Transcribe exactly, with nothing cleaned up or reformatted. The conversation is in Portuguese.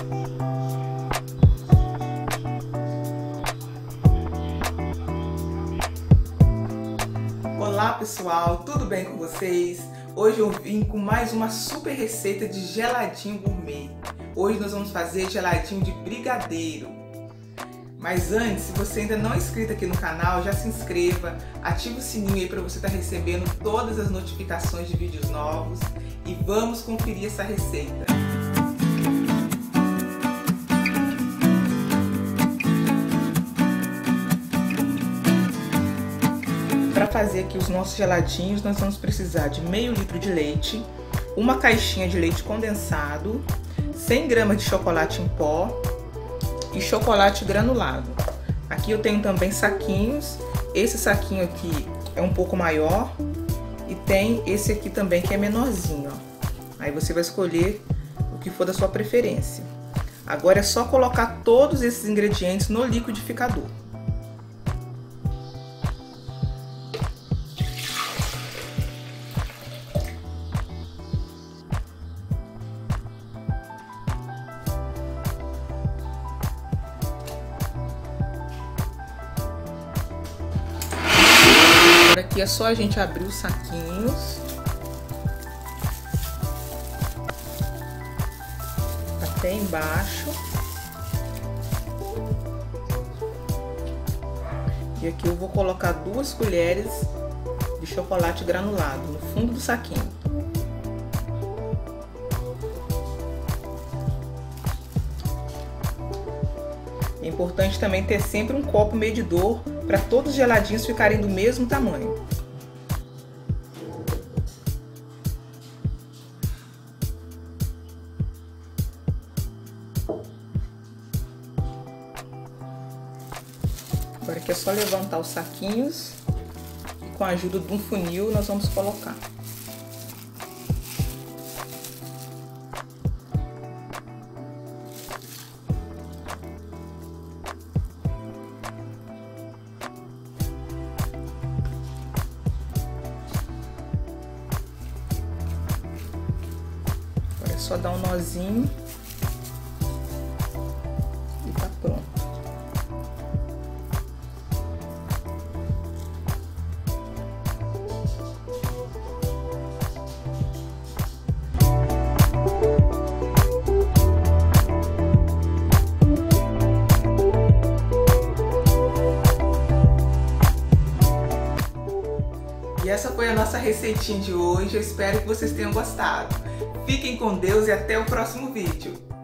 Olá pessoal, tudo bem com vocês? Hoje eu vim com mais uma super receita de geladinho gourmet. Hoje nós vamos fazer geladinho de brigadeiro. Mas antes, se você ainda não é inscrito aqui no canal, já se inscreva, ative o sininho aí para você estar recebendo todas as notificações de vídeos novos e vamos conferir essa receita. Para fazer aqui os nossos geladinhos, nós vamos precisar de meio litro de leite, uma caixinha de leite condensado, cem gramas de chocolate em pó e chocolate granulado. Aqui eu tenho também saquinhos, esse saquinho aqui é um pouco maior e tem esse aqui também que é menorzinho, ó. Aí você vai escolher o que for da sua preferência. Agora é só colocar todos esses ingredientes no liquidificador. Aqui é só a gente abrir os saquinhos até embaixo e aqui eu vou colocar duas colheres de chocolate granulado no fundo do saquinho. É importante também ter sempre um copo medidor para todos os geladinhos ficarem do mesmo tamanho. Agora aqui é só levantar os saquinhos e com a ajuda de um funil nós vamos colocar. Só dar um nozinho e tá pronto. E essa foi a nossa receitinha de hoje. Eu espero que vocês tenham gostado. Fiquem com Deus e até o próximo vídeo.